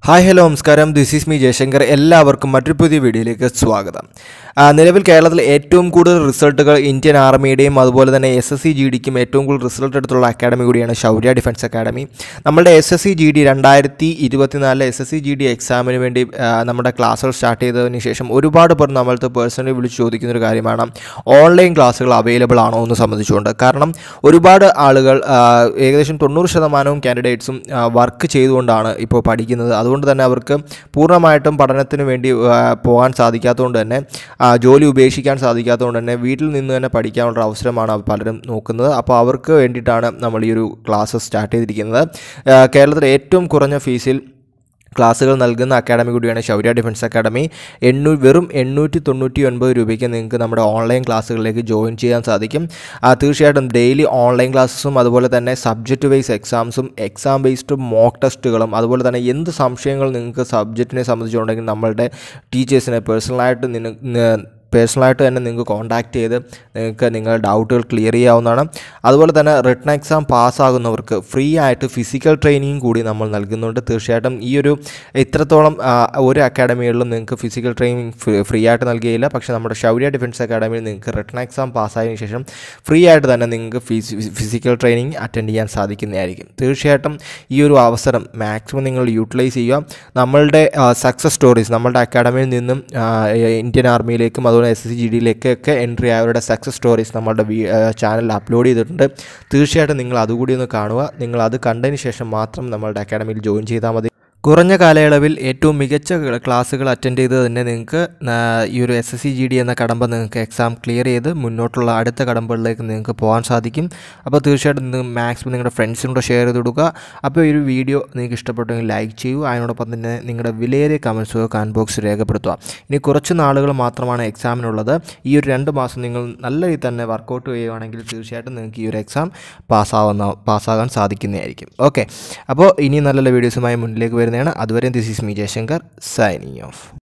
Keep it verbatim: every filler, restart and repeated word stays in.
Hi hello നമസ്കാരം this is me Jayashankar എല്ലാവർക്കും മറ്റൊരു പുതിയ വീഡിയോയിലേക്ക് സ്വാഗതം. നിലവിൽ കേരളത്തിൽ ഏറ്റവും കൂടുതൽ റിസൾട്ടുകൾ ഇന്ത്യൻ ആർമിയുടെയും അതുപോലെ തന്നെ എസ് എസ് സി ജി ഡിക്കും ഏറ്റവും കൂടുതൽ റിസൾട്ട് എടുത്തുള്ള അക്കാഡമി കൂടിയാണ് ശൗര്യ ഡിഫൻസ് അക്കാഡമി. നമ്മുടെ S S C G D രണ്ടായിരത്തി ഇരുപത്തിനാലിലെ S S C G D എക്സാമിന് വേണ്ടി നമ്മുടെ ക്ലാസ്സുകൾ സ്റ്റാർട്ട് ചെയ്തതിന് ശേഷം ഒരുപാട് പേർ നമ്മൾക്ക് പേഴ്സണലി വിളിച്ച് ചോദിക്കുന്നൊരു കാര്യമാണ് ഓൺലൈൻ ക്ലാസ്സുകൾ അവൈലബിൾ ആണോ എന്ന് സംബന്ധിച്ചുകൊണ്ട്. കാരണം ഒരുപാട് ആളുകൾ ഏകദേശം തൊണ്ണൂറ് ശതമാനവും കാൻഡിഡേറ്റ്സും വർക്ക് ചെയ്തുകൊണ്ടാണ് ഇപ്പോൾ പഠിക്കുന്നത്. അതുകൊണ്ട് തന്നെ അവർക്ക് പൂർണ്ണമായിട്ടും പഠനത്തിന് വേണ്ടി പോകാൻ സാധിക്കാത്തതുകൊണ്ട് തന്നെ ജോലി ഉപേക്ഷിക്കാൻ സാധിക്കാത്തതുകൊണ്ട് തന്നെ വീട്ടിൽ നിന്ന് തന്നെ പഠിക്കാനുള്ള അവസരമാണ് പലരും നോക്കുന്നത്. അപ്പോൾ അവർക്ക് വേണ്ടിയിട്ടാണ് നമ്മൾ ഈ ഒരു ക്ലാസ് സ്റ്റാർട്ട് ചെയ്തിരിക്കുന്നത്. കേരളത്തിലെ ഏറ്റവും കുറഞ്ഞ ഫീസിൽ ക്ലാസ്സുകൾ നൽകുന്ന അക്കാഡമി കൂടിയാണ് ശൗര്യ ഡിഫൻസ് അക്കാഡമി. എണ്ണൂ വെറും എണ്ണൂറ്റി തൊണ്ണൂറ്റി ഒൻപത് രൂപയ്ക്ക് നിങ്ങൾക്ക് നമ്മുടെ ഓൺലൈൻ ക്ലാസ്സുകളിലേക്ക് ജോയിൻ ചെയ്യാൻ സാധിക്കും. തീർച്ചയായിട്ടും ഡെയിലി ഓൺലൈൻ ക്ലാസ്സും അതുപോലെ തന്നെ സബ്ജക്റ്റ് വൈസ് എക്സാംസും എക്സാം ബേസ്ഡ് മോക്ക് ടെസ്റ്റുകളും അതുപോലെ തന്നെ എന്ത് സംശയങ്ങൾ നിങ്ങൾക്ക് സബ്ജക്റ്റിനെ സംബന്ധിച്ചുണ്ടെങ്കിൽ നമ്മളുടെ ടീച്ചേഴ്സിനെ പേഴ്സണലായിട്ട് നിന്ന് പേഴ്സണലായിട്ട് തന്നെ നിങ്ങൾക്ക് കോൺടാക്റ്റ് ചെയ്ത് നിങ്ങൾക്ക് നിങ്ങളുടെ ഡൗട്ടുകൾ ക്ലിയർ ചെയ്യാവുന്നതാണ്. അതുപോലെ തന്നെ റിട്ടൺ എക്സാം പാസ്സാകുന്നവർക്ക് ഫ്രീ ആയിട്ട് ഫിസിക്കൽ ട്രെയിനിങ് കൂടി നമ്മൾ നൽകുന്നുണ്ട്. തീർച്ചയായിട്ടും ഈ ഒരു ഇത്രത്തോളം ഒരു അക്കാഡമികളിലും നിങ്ങൾക്ക് ഫിസിക്കൽ ട്രെയിനിങ് ഫ്രീ ആയിട്ട് നൽകുകയില്ല. പക്ഷേ നമ്മുടെ ശൗര്യ ഡിഫൻസ് അക്കാഡമിയിൽ നിങ്ങൾക്ക് റിട്ടൺ എക്സാം പാസ്സായതിനു ശേഷം ഫ്രീ ആയിട്ട് തന്നെ നിങ്ങൾക്ക് ഫിസിക്കൽ ട്രെയിനിങ് അറ്റൻഡ് ചെയ്യാൻ സാധിക്കുന്നതായിരിക്കും. തീർച്ചയായിട്ടും ഈ ഒരു അവസരം മാക്സിമം നിങ്ങൾ യൂട്ടിലൈസ് ചെയ്യുക. നമ്മളുടെ സക്സസ് സ്റ്റോറീസ് നമ്മളുടെ അക്കാഡമിയിൽ നിന്നും ഇന്ത്യൻ ആർമിയിലേക്കും അതുപോലെ എസ് എസ് സി ജി ഡിയിലേക്കൊക്കെ എൻട്രി ആയവരുടെ സക്സസ് സ്റ്റോറീസ് നമ്മളുടെ ചാനലിൽ അപ്ലോഡ് ചെയ്തിട്ടുണ്ട്. തീർച്ചയായിട്ടും നിങ്ങൾ അതുകൂടി ഒന്ന് കാണുക. നിങ്ങൾ അത് കണ്ടതിന് ശേഷം മാത്രം നമ്മളുടെ അക്കാഡമിയിൽ ജോയിൻ ചെയ്താൽ മതി. കുറഞ്ഞ കാലയളവിൽ ഏറ്റവും മികച്ച ക്ലാസ്സുകൾ അറ്റൻഡ് ചെയ്ത് തന്നെ നിങ്ങൾക്ക് ഈ ഒരു S S C G D എന്ന കടമ്പ നിങ്ങൾക്ക് എക്സാം ക്ലിയർ ചെയ്ത് മുന്നോട്ടുള്ള അടുത്ത കടമ്പകളിലേക്ക് നിങ്ങൾക്ക് പോകാൻ സാധിക്കും. അപ്പോൾ തീർച്ചയായിട്ടും നിങ്ങൾ മാക്സിമം നിങ്ങളുടെ ഫ്രണ്ട്സിനോട് ഷെയർ ചെയ്ത് കൊടുക്കുക. അപ്പോൾ ഈ ഒരു വീഡിയോ നിങ്ങൾക്ക് ഇഷ്ടപ്പെട്ടെങ്കിൽ ലൈക്ക് ചെയ്യൂ. അതിനോടൊപ്പം തന്നെ നിങ്ങളുടെ വിലയേറിയ കമൻസ് കമൻറ്റ് ബോക്സിൽ രേഖപ്പെടുത്തുക. ഇനി കുറച്ച് നാളുകൾ മാത്രമാണ് എക്സാമിനുള്ളത്. ഈ ഒരു രണ്ട് മാസം നിങ്ങൾ നല്ല രീതിയിൽ തന്നെ വർക്കൗട്ട് ചെയ്യുകയാണെങ്കിൽ തീർച്ചയായിട്ടും നിങ്ങൾക്ക് ഈ ഒരു എക്സാം പാസ്സാവുന്ന പാസ്സാകാൻ സാധിക്കുന്നതായിരിക്കും. ഓക്കെ, അപ്പോൾ ഇനി നല്ല നല്ല വീഡിയോസുമായി മുന്നിലേക്ക് വരുന്നത്. അതുവരെ this is me Jayashankar signing of.